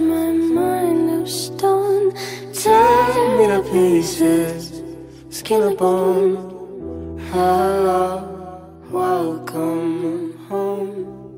my mind of stone. Tear me to pieces, skin and bone. Hello, welcome home.